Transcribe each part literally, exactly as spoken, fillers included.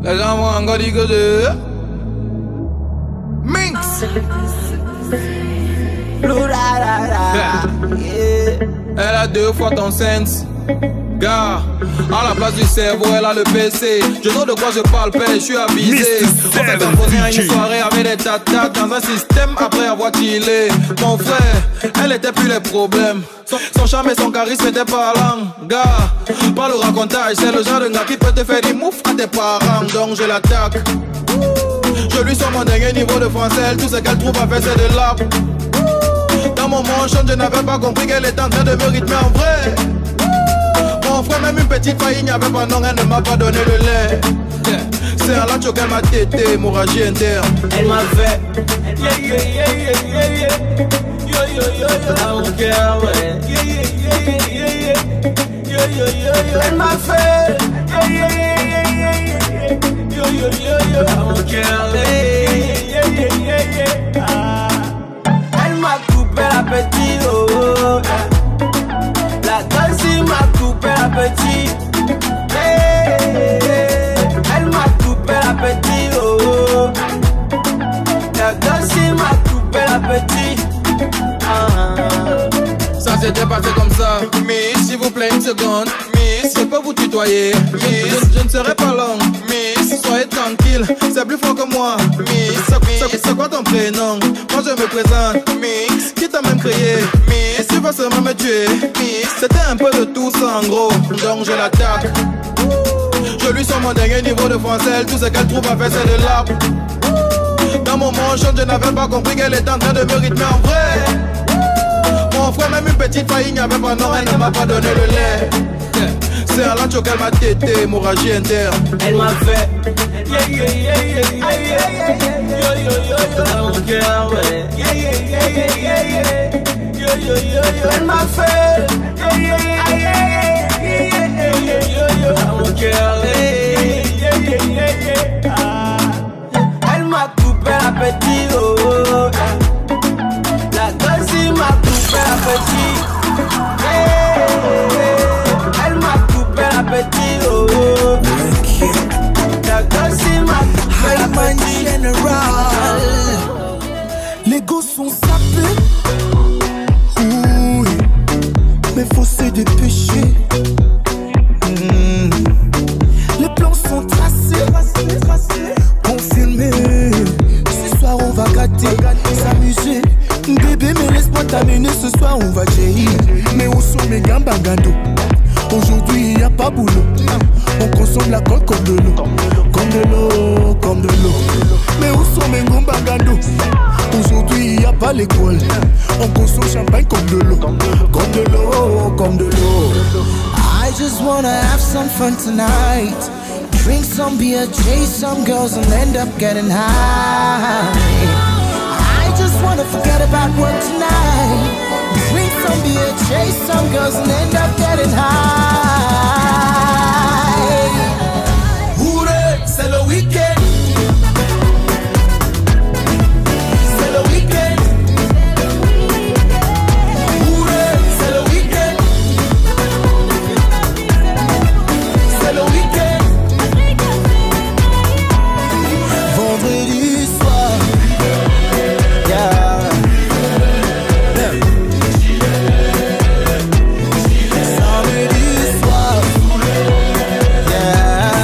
Les gens vont encore dire que de Minx. Elle a deux fois ton sens. Gars, à la place du cerveau, elle a le P C. Je sais de quoi je parle, père, je suis avisé. On s'est composé à une soirée avec des tatas dans un système après avoir chillé. Mon frère, elle était plus les problèmes. Son, son charme et son charisme étaient parlants. Gars, pas le racontage, c'est le genre de gars qui peut te faire des moufs à tes parents. Donc je l'attaque. Je lui sors mon dernier niveau de français. Tout ce qu'elle trouve à faire, c'est de l'ap. Dans mon manchon, je n'avais pas compris qu'elle était en train de me rythmer en vrai. Mon frère, même une petite faille, il n'y avait pas non, elle ne m'a pas donné le lait. C'est un lacho qu'elle m'a tété, hémorragie interne. Elle m'a fait yeah yeah yeah yeah yeah yeah. Yo yo yo yo, dans mon cœur, ouais. Yeah yeah yeah yeah yeah yeah. Yo yo yo yo, elle m'a fait yeah yeah yeah yeah yeah. Yo yo yo yo, dans mon cœur, yeah yeah yeah yeah yeah. Ah. Elle m'a coupé l'appétit, oh oh. La danse m'a coupé l'appétit. Hey, elle m'a coupé l'appétit, oh oh. La danse m'a coupé l'appétit. Ah. Ça s'était passé comme ça. Miss, s'il vous plaît une seconde. Miss, je peux vous tutoyer. Miss, je, je ne serai pas long. Miss, soyez tranquille, c'est plus fort que moi. Miss, c'est quoi ton prénom? Moi je me présente. Miss, qui t'a même créé? Miss, tu vas seulement me tuer. Miss, c'était un peu de tout ça en gros. Donc je l'attaque. Je lui sors mon dernier niveau de français. Tout ce qu'elle trouve à faire c'est de l'ap. Dans mon manchon, je n'avais pas compris qu'elle était en train de me rythmer en vrai. Mon frère, même une petite faille, il n'y avait pas non, elle ne m'a pas donné le lait. C'est un lacho qu'elle m'a tété, hémorragie interne. Elle m'a fait yeah yeah yeah yeah yeah yeah yeah. Yo yo yo yo, dans mon cœur, ouais. Yeah yeah yeah yeah yeah yeah. Yo yo yo yo, elle m'a fait yeah yeah yeah yeah yeah yeah. Yo yo yo, dans mon cœur, yeah yeah yeah yeah yeah. Ah. Elle m'a coupé l'appétit, oh oh. La danse m'a coupé l'appétit. Elle m'a coupé l'appétit, oh oh. La danse m'a coupé l'appétit. Général, les gosses sont sapés. Oui, mais faut se dépêcher. Mmh. Les plans sont tracés, confirmés. Ce soir on va gâter, s'amuser. Bébé, mais laisse-moi t'amener, ce soir on va jaillir. Mais où sont mes gambangando? Aujourd'hui y a pas boulot. On consomme la colle comme de l'eau. Comme de l'eau, comme de l'eau. Mais où sont mes gambangando? Aujourd'hui y a pas l'école. On consomme champagne comme de l'eau. Comme de l'eau, comme de l'eau. I just wanna have some fun tonight. Drink some beer, chase some girls and end up getting high. I just wanna forget about work tonight. Drink some beer, chase some girls and end up getting high. Hurray, c'est le week-end. C'est le week-end. Hurray, c'est le week-end. C'est le week-end. Vendredi soir, yeah. Samedi soir, yeah.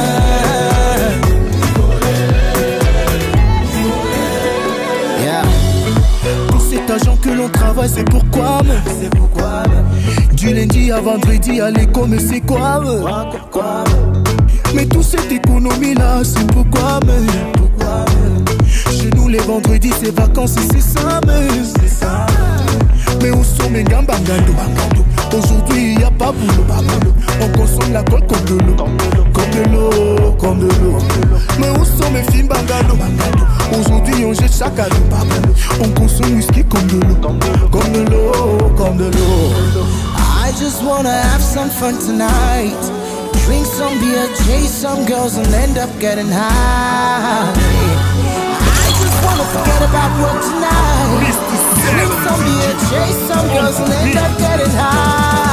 Yeah. Tout cet argent que l'on travaille, c'est pourquoi, mais c'est pourquoi, mais. Du lundi à vendredi à l'école, mais c'est quoi, mais. Pourquoi, mais toute cette économie là, c'est pourquoi, mais. Pourquoi, mais. Chez nous les vendredis c'est vacances et c'est ça, mais. C'est ça. Mais où sont mes gambangando? Aujourd'hui y a pas boulot. On consomme la colle comme de l'eau. Comme de l'eau, comme de l'eau. Mais où sont mes filles bangado? Aujourd'hui on jette chaque année. On consomme whisky comme de l'eau. Comme de l'eau, comme de l'eau. I just wanna have some fun tonight. Drink some beer, chase some girls and end up getting high. I just wanna forget about work tonight. Drink some beer, chase some girls and end up getting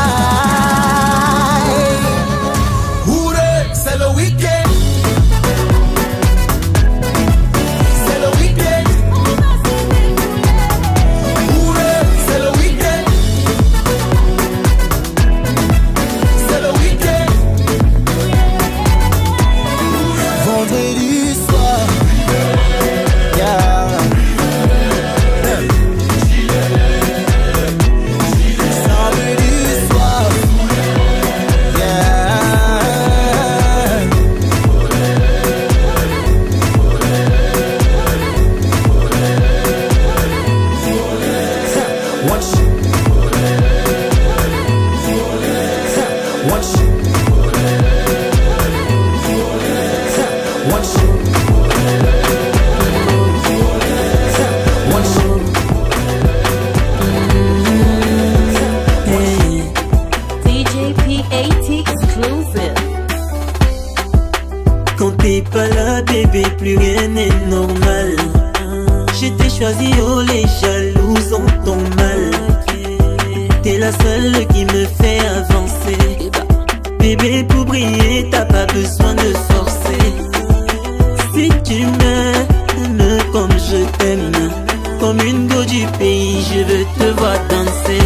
high. Hurray, c'est le week-end. A T exclusive. Quand t'es pas là, bébé, plus rien n'est normal. Je t'ai choisi, oh les jalouses ont ton mal. T'es la seule qui me fait avancer. Bébé, pour briller, t'as pas besoin de forcer. Si tu m'aimes comme je t'aime, comme une go du pays, je veux te voir danser.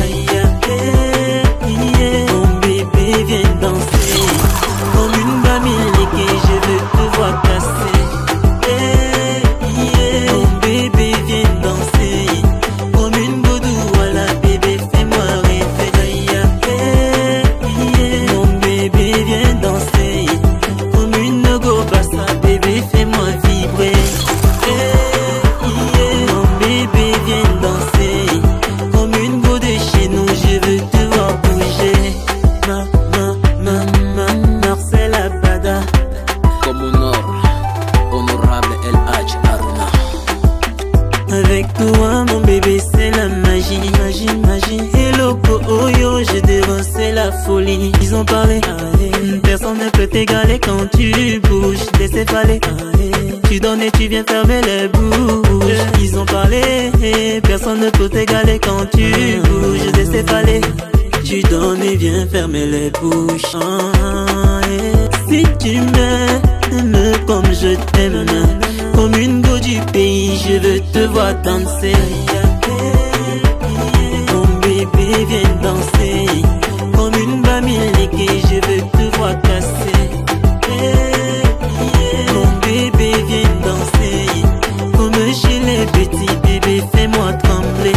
Mon bébé, viens danser. Comme une bamileke, je veux te voir casser. Mon bébé, viens danser. Comme une godou, voilà bébé, fais-moi rêver. Mon bébé, viens danser. Comme une go bassa, bébé, fais-moi vibrer. Mon bébé, viens danser. Comme une go de chez nous, je veux te voir bouger. Ma, ma, ma, ma, Marcel Abada. Comme honor, honorable El Hadj Aruna. Avec toi, mon bébé, c'est la magie, magie, magie. Hello, oh yo, je devant, c'est la folie. Ils ont parlé, allez. Personne ne peut t'égaler quand tu bouges. Laissez parler, allez. Tu donnes et tu viens fermer les bouches. Ils ont parlé, personne ne peut t'égaler quand tu bouges. Laissez parler. Tu donnes et viens fermer les bouches. Ah, yeah. Si tu m'aimes comme je t'aime, comme une go du pays, je veux te voir danser. Mon bébé, viens danser. Comme une bamileke, je veux te voir casser. Mon bébé, viens danser. Comme chez les petits bébés, fais-moi trembler.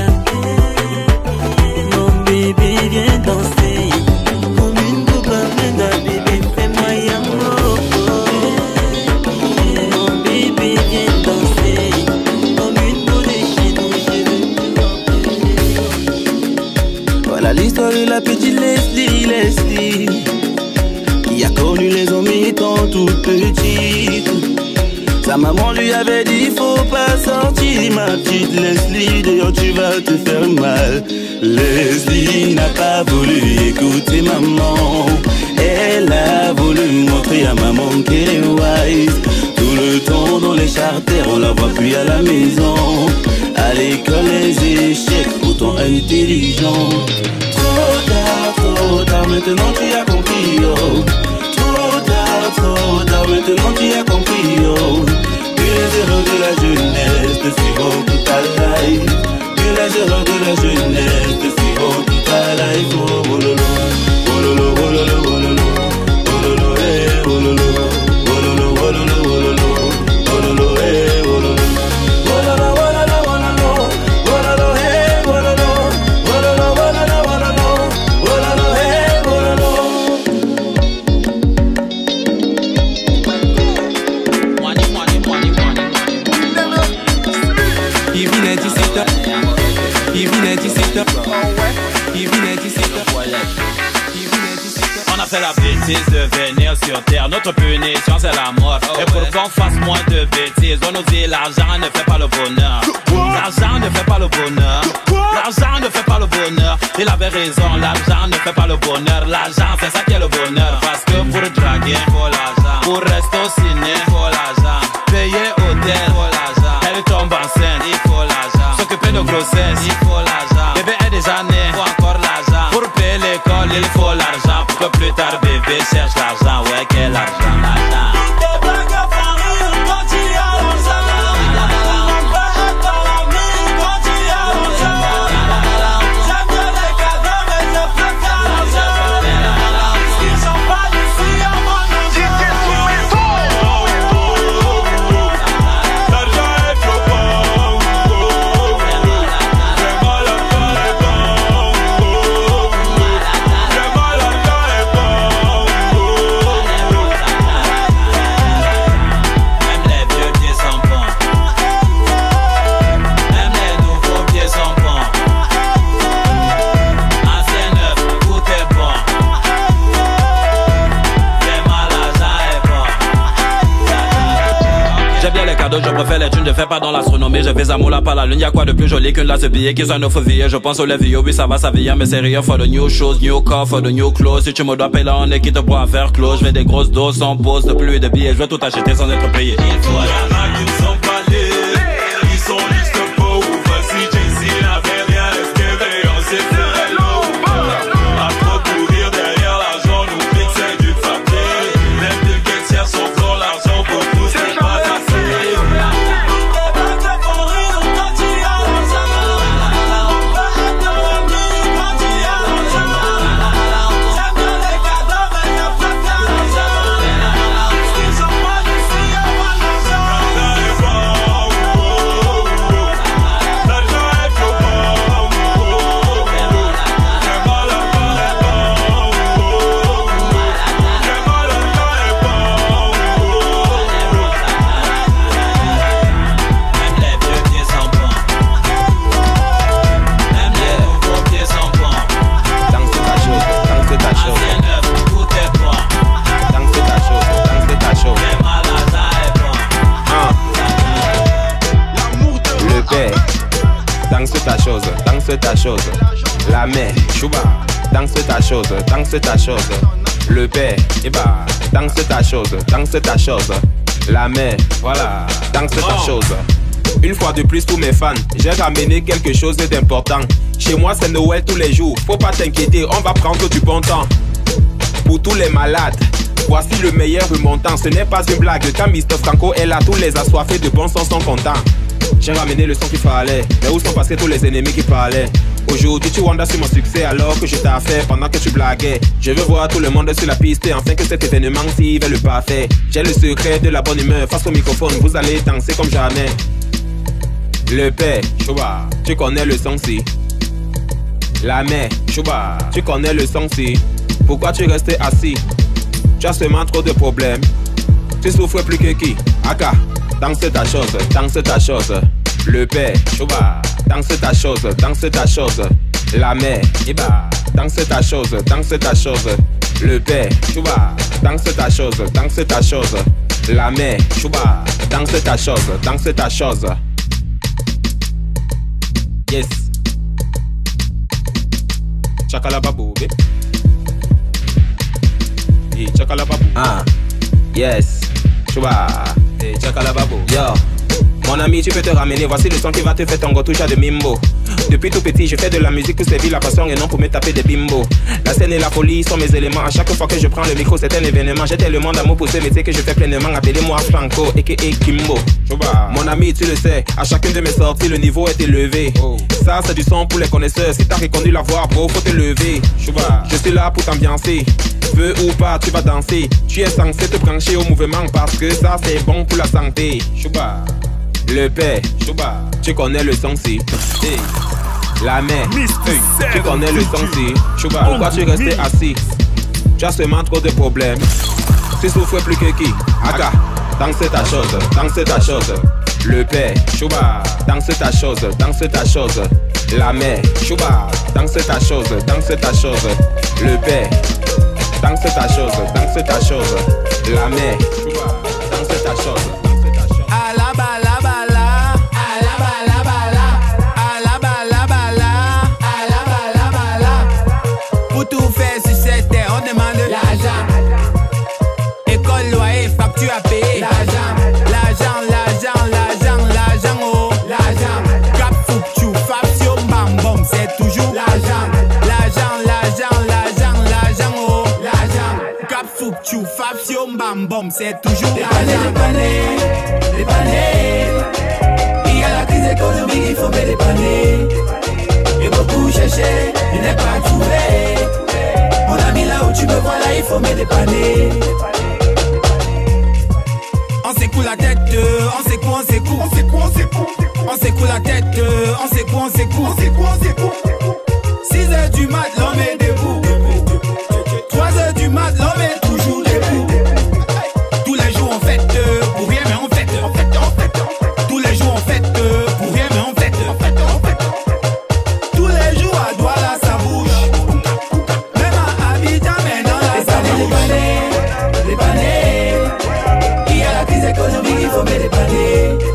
Mon bébé, viens danser. Comme une goupamenda, bébé, fais-moi yamour. Mon bébé, viens danser. Comme une go de chez nous, je veux te voir. Voilà l'histoire de la petite Leslie, Leslie, qui a connu les hommes étant toute petite. Sa maman lui avait dit faut pas sortir ma petite Leslie, d'ailleurs tu vas te faire mal. Leslie n'a pas voulu écouter maman. Elle a voulu montrer à maman qu'elle est wise. Tout le temps dans les charters, on la voit plus à la maison. À l'école les échecs, pourtant intelligent. Trop tard, trop tard, maintenant tu as compris, oh. Trop tard, trop tard, maintenant tu as compris, oh. Que les erreurs de la jeunesse te suivront toute ta life. Que les erreurs de la jeunesse te suivront toute ta life. Oh, oh, lolo, oh, lolo, oh, lolo, oh, lolo, oh, lolo, eh, oh, lolo, oh, lolo, oh, lolo, oh, lolo, oh, lolo, eh, oh, lolo. On a fait la bêtise de venir sur terre. Notre punition c'est la mort. Et pour qu'on fasse moins de bêtises, on nous dit l'argent ne fait pas le bonheur. L'argent ne fait pas le bonheur. L'argent ne fait pas le bonheur. Il avait raison, l'argent ne fait pas le bonheur. L'argent c'est ça qui est le bonheur. Parce que pour draguer, faut l'argent. Pour rester au ciné, faut l'argent. Payer hôtel, faut l'argent. Elle tombe enceinte, il faut l'argent. S'occuper de grossesse, il faut l'argent. Bébé est déjà né, faut encore l'argent. Pour payer l'école, il faut l'argent. Pour que plus tard bébé cherche l'argent. Ouais, quel argent, l'argent. Des blagues à faire rire quand il y a l'argent. On peut être dans la mine quand il y a l'argent. J'aime bien les cadeaux mais je préfère l'argent. Si j'en parle ici à mon argent. L'argent est trop bon. Vraiment l'argent est bon. Vraiment l'argent est bon. cadeaux, je préfère les thunes, je fais pas dans l'astronomie. Je fais amour là par la lune, y'a quoi de plus joli qu'une lasse de billets qui soit neuf vie. Je pense aux lèvres, oui ça va, ça vient, mais c'est rien. For the new shows, new car, for the new clothes. Si tu me dois payer là, on est quitte pour faire close. Je fais des grosses doses sans pause, de pluie et de billets. Je vais tout acheter sans être payé. Il faut y'en a qui ne sont pas libres, ils sont juste pauvres. Si J-C n'avait rien espéré, on s'est fait l'eau. À trop courir derrière l'argent, nous pique c'est du papier. Même des caissières sont pour l'argent, pour tout c'est pas assez. Ta chose, danse ta chose, la mère, chouba, danse ta chose, danse ta chose, le père, et bah, danse ta chose, danse ta chose, la mère, voilà, danse ta chose. Une fois de plus pour mes fans, j'ai ramené quelque chose d'important. Chez moi c'est Noël tous les jours, faut pas t'inquiéter, on va prendre du bon temps. Pour tous les malades, voici le meilleur remontant, ce n'est pas une blague, quand mister Franco est là, tous les assoiffés de bon sens sont contents. J'ai ramené le son qu'il fallait, mais où sont passés tous les ennemis qui parlaient? Aujourd'hui tu wonders sur mon succès alors que je t'ai fait pendant que tu blaguais. Je veux voir tout le monde sur la piste et enfin que cet événement s'y veut le parfait. J'ai le secret de la bonne humeur, face au microphone vous allez danser comme jamais. Le père, chouba, tu connais le son si. La mère, chouba, tu connais le son si. Pourquoi tu restes assis? Tu as seulement trop de problèmes. Tu souffres plus que qui? Aka, danse ta chose, danse ta chose. Le père, chouba, danse ta chose, danse ta chose. La mère, iba, danse ta chose, danse ta chose. Le père, chouba, danse ta chose, danse ta chose. La mère, chouba, danse ta chose, danse ta chose. Yes. Chakala babou, bé. Et chakala babou. Ah, yes. Chouba, et chakala babou. Yo. Mon ami, tu peux te ramener, voici le son qui va te faire ton go toucha de mimbo. Depuis tout petit, je fais de la musique pour servir la passion et non pour me taper des bimbos. La scène et la folie sont mes éléments. À chaque fois que je prends le micro, c'est un événement. J'ai tellement d'amour pour ce métier que je fais pleinement. Appelez-moi Franco, aka Kimbo. Mon ami, tu le sais, à chacune de mes sorties, le niveau est élevé. Ça, c'est du son pour les connaisseurs. Si t'as reconnu la voix, bro, faut te lever. Je suis là pour t'ambiancer. Veux ou pas, tu vas danser. Tu es censé te brancher au mouvement parce que ça, c'est bon pour la santé. Chouba. Le père, chouba, tu connais le son si. Hey. La mère, hey. Tu connais le son si. Chouba, pourquoi tu restes assis? Tu as seulement trop de problèmes. Tu souffres plus que qui? Aka, danse ta chose, danse ta chose. Le père, chouba, danse ta chose, danse ta chose. La mère, chouba, danse ta chose, danse ta chose. Le père, danse ta chose, danse ta chose. La mère, chouba, danse ta chose. Tu as payé l'argent, l'argent, l'argent, l'argent, l'argent, oh, l'argent. Cap fou, tu fabio, bam bam, c'est toujours l'argent, l'argent, l'argent, l'argent, l'argent, oh, l'argent. Cap fou, tu fabio, bam bam, c'est toujours l'argent. Dépanner, dépanner, il y a la crise économique, il faut me dépanner. Et beaucoup chercher, il n'est pas trouvé. Mon ami là où tu me vois là, il faut me dépanner. On secoue la tête, on secoue, on secoue, on secoue, on secoue. On secoue la tête, on secoue, on secoue, on secoue, on secoue. six heures du mat, l'homme est debout. trois heures du mat, l'homme est toujours debout. Tous les jours on fête, pour rien mais on fête, on fête, on fête. Tous les jours on fête, pour rien mais on fête, on fête, on fête. Tous les jours à Douala ça bouge. Même à Abidjan maintenant là ça bouge. Dépanner, dépanner. Il faut me dépanner.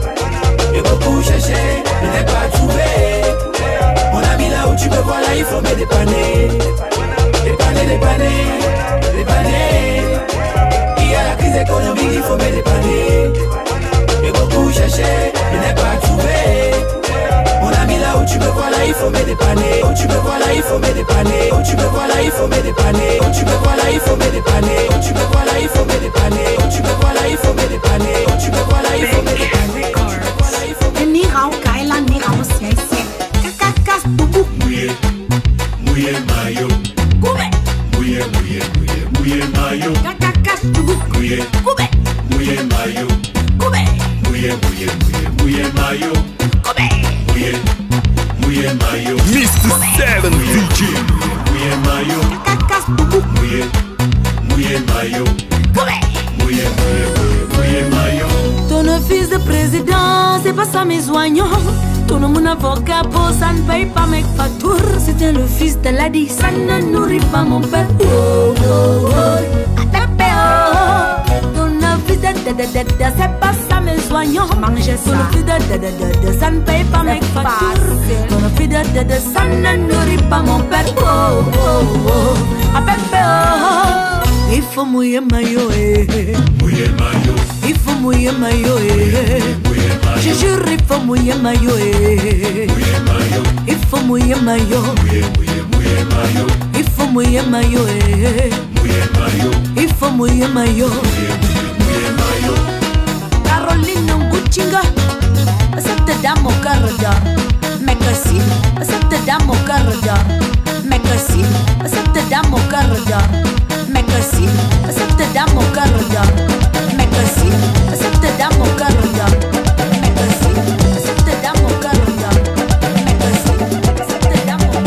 vois là, il faut me dépanner. Dépanner, dépanner, dépanner. Il y a la crise économique, il faut me dépanner. J'ai beaucoup cherché, je n'ai pas trouvé. Mon ami, là où tu me vois là, il faut me dépanner. Où tu me vois là, il faut me dépanner. Où tu me vois là, il faut me dépanner. Où tu me vois là, il faut me dépanner. Où tu me vois là, il faut me dépanner. Où tu me vois là, il faut me dépanner. Où tu me vois là, il faut me dépanner. Ni rao kaila, ni rao siense. Kakakas bubu. Mouye, mouye mayo. Koube. Mouye, mouye, mouye, mouye mayo. Kakakas bubu. Mouye, Koube. mouye mayo. Koube. Mouye, mouye, mouye, mouye mayo. Koube. Mouye, mouye mayo. mister Seven D J. Mouye mayo. Kakakas bubu. Mouye, mouye mayo. Koube. Mouye, mouye, mouye, mouye mayo. Ton fils de président, c'est pas ça mes oignons. Ton mon avocat, pour ça ne paye pas mes factures. C'était le fils de la dit, ça ne nourrit pas mon père. Oh, oh, oh. Atapé, oh. Ton fils de de de de de, c'est pas ça mes oignons. Mangez ça. Ton fils de de de de de, ça ne paye pas mes factures. Ton fils de de de, ça ne nourrit pas mon père. Oh, oh, oh. Atapé, oh. Il faut mouiller maillot, eh. Mouye mayo. Il faut mouiller maillot, eh. Mouye mayo. Je jure, il faut mouiller maillot, eh. Mouye mayo. Il faut mouiller maillot. Mouye, mouye, mouye mayo. Il faut mouiller maillot, eh. Mouye mayo. Il faut mouiller maillot. Mouye, mouye, mouye mayo. Caroline Nguchinga, cette dame au carada. Mekasi, cette dame au carada. Mekasi, cette dame au carada. Mekasi, cette dame au carada. Mekasi, cette dame au carada. Mekasi, cette dame au carada. Mekasi, cette dame au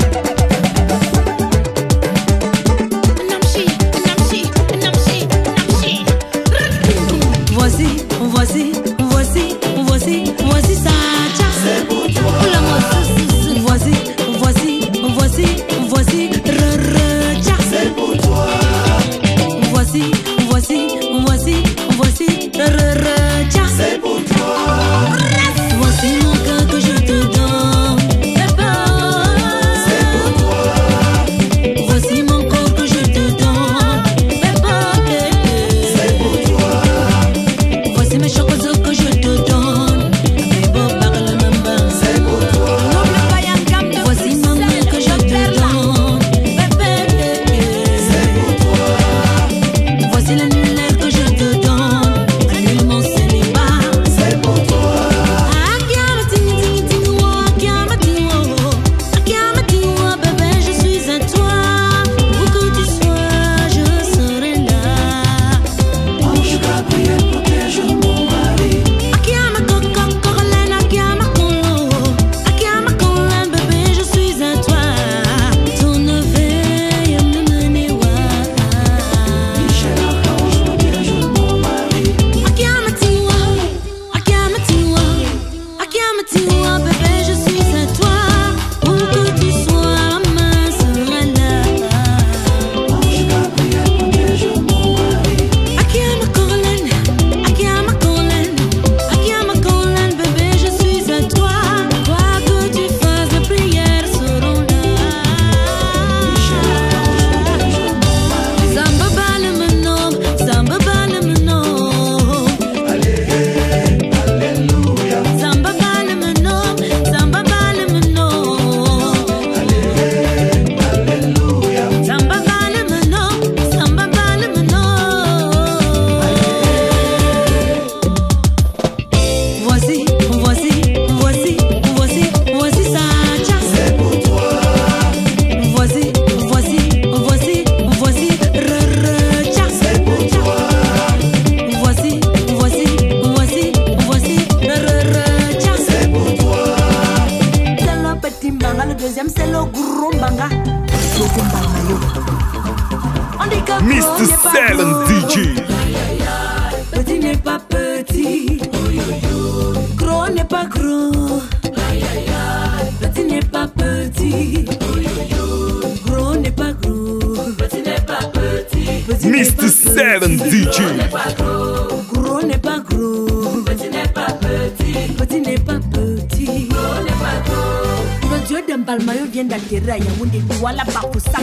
carada. Namchi, namchi, namchi, namchi. Voici, voici, voici, voici, voici ça. C'est pour toi. Voici, voici, voici, voici, re, re, tcha. C'est pour toi. Voici, voici, voici, voici, re, re, tcha. C'est pour toi. Voici mon cœur que je te donne. C'est pour toi. Voici mon corps que je te donne. C'est pour toi. Voici mes chocolats que je te donne. Mais bon, parle même pas. C'est pour toi. Voici ma main que je te donne. C'est pour toi. Voici l'annuaire que je te donne. Annule mon célibat. C'est pour toi. Bébé, je suis à toi. Où que tu sois, je serai là. Ange Gabriel, protège mon mari. Akiama Coco, Corolène, Akiama Colo. Akiama Colin, bébé, je suis à toi. Ton veille me menewa. Michel Archange, protège mon mari. Akiama Tiwa, Akiama Tiwa, Akiama Tiwa, bébé, je suis à toi. Où que tu sois, maman sera là. Ange Gabriel, protège mon mari. Akiama Corolène, Akiama Colin, Akiama Colin, bébé, je suis à toi. Quoi que tu fasses, les prières seront là. Michel Archange, protège mon mari. Samba bale me nom, samba bale me nom. Alléluia. Samba bale me nom, samba bale me nom. Alléluia. Samba bale me nom, samba bale me nom. Voici, voici, voici, voici, voici ça. C'est pour toi. Voici, voici, voici, voici, re, re, tcha. C'est pour toi. Voici, voici, voici, voici, re, re, re, tcha. C'est pour toi. C'est le petit mbanga, le deuxième c'est le gros mbanga. Deuxième mbanga, yo. On dit que mister gros n'est pas Seven gros. D J. Petit n'est pas petit. Gros n'est pas gros. Petit n'est pas petit. Gros n'est pas gros. Petit n'est pas petit. Petit n'est mister pas Seven D J. Gros n'est pas gros. Petit n'est pas petit. Petit n'est pas petit. Gros n'est pas gros. Le Dieu d'un Balmayo vient d'atterrir à Yaoundé, voilà pas pour ça.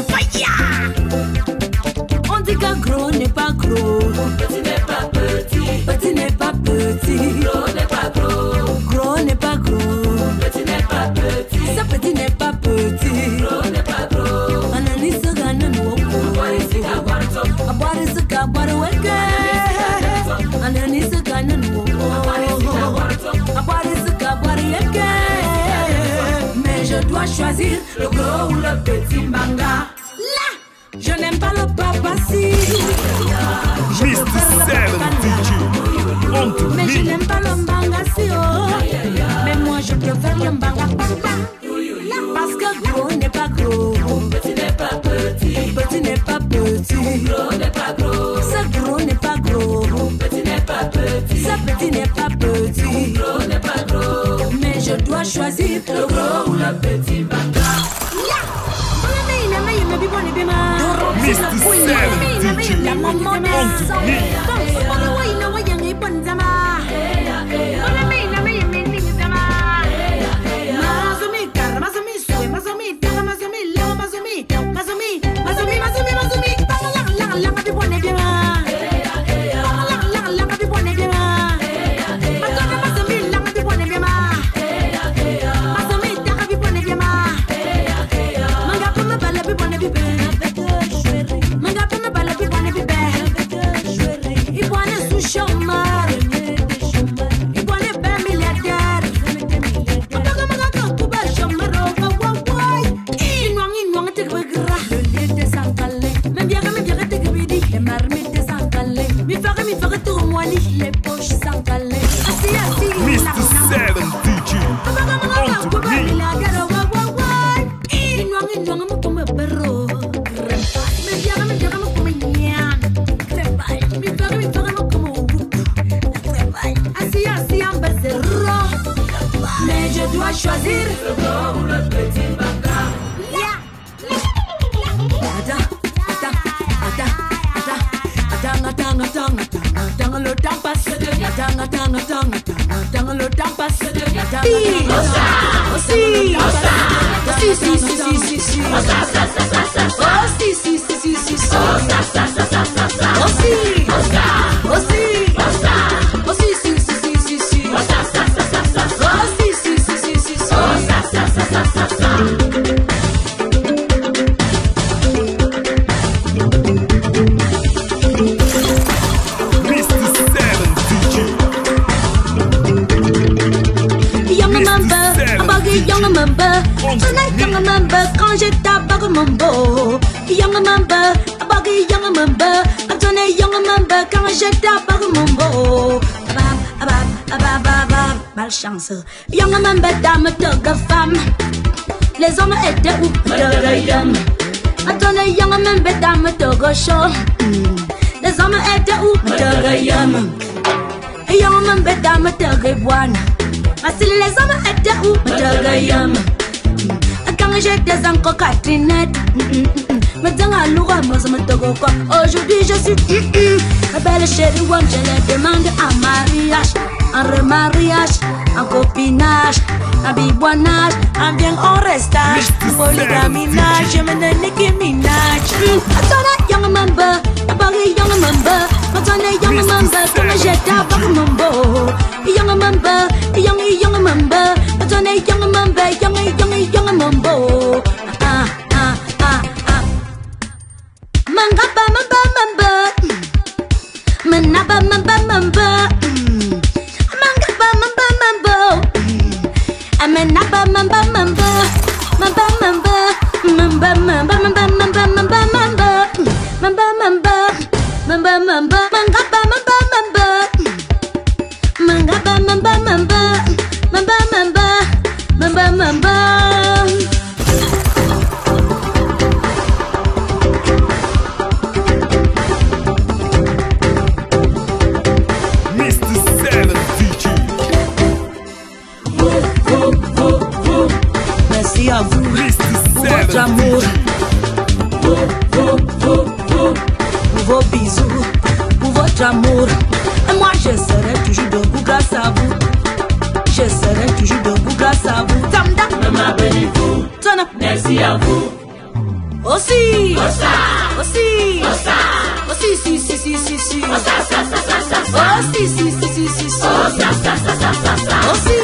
On dit qu'un gros n'est pas gros. Petit n'est pas petit. Petit n'est pas petit. Gros n'est pas gros. Gros n'est pas gros. Petit n'est pas petit. Ça petit n'est pas petit. Gros n'est pas gros. Analyse ce gars non ou. Aboire ce gars aboire weke. Analyse ce gars non ou. Aboire ce gars aboire weke. Mais je dois choisir le gros ou le petit manga. Là, je n'aime pas le papaci. Je préfère le papa. Mais je n'aime pas le manga si oh. Mais moi je préfère le manga papa. Parce que gros n'est pas gros. Petit n'est pas petit. Petit n'est pas petit. Gros n'est pas gros. Ce gros n'est pas gros. Petit n'est pas petit. Ce petit n'est pas petit. Gros n'est pas gros. Mais je dois choisir le gros ou le petit manga. Mister Seven D J choisir le gros ou le petit manga. Attends, attends, attends, attends, attends, attends, attends, le temps passe. Attends, attends, attends, attends, le temps passe. Si, si, si, si, si, si, si, oh si, si, si, si, si, si, oh si, oh si, oh si, si, si, si, si, si, oh si, si, si, si, si, si, Young member, tonight young member, quand j'ai tabac mon beau. Young member, a buggy young member, a tonight young member, quand j'ai tabac mon beau. Abab, abab, abab, abab, malchance. Young member, dame, toga femme. Les hommes étaient où? Madagayam. A tonight young member, dame, toga show. Les hommes étaient où? Madagayam. Young member, dame, toga one. Si les hommes étaient où? Madagayam. Quand j'étais encore Catrinette, maintenant à l'oura, moi je me togo quoi. Aujourd'hui je suis la belle chérie one, je les demande en mariage, en remariage, en copinage, en biboinage, en bien en restage, polygaminage, je me donne Nicki Minaj. Attends, young member, Paris young member, attendez young member, quand j'étais avec mon beau. Young member, young young member, attendez young member, young young young member. Ah ah ah ah. Manga ba mamba mamba, manaba mamba mamba. Manga ba mamba mamba, amenaba mamba mamba, mamba mamba, mamba mamba mamba mamba mamba mamba, mamba mamba, mamba mamba, manga ba mamba mamba. Mamba mamba mamba mamba mamba mamba mamba. Mister Seven D J. Merci à vous pour votre amour, pour vos bisous, pour votre amour. Et moi je serai toujours debout grâce à vous. Je serai toujours debout grâce à vous. Tamda, Mama Benifou. Tona, merci à vous. Aussi, Ossa, aussi, Ossa, aussi, si, si, si, si, si. Ossa, sa, sa, sa, sa, sa. Oh, si, si, si, si, si, si. Ossa, sa, sa, sa, sa, sa. Aussi,